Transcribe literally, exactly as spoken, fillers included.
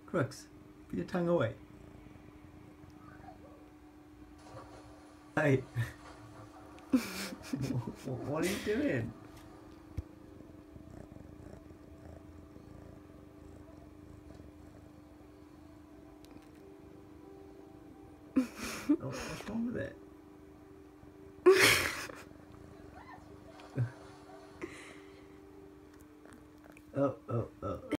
Crooks, put your tongue away. Hey. What are you doing? Oh, what's wrong with it? Oh, oh, oh.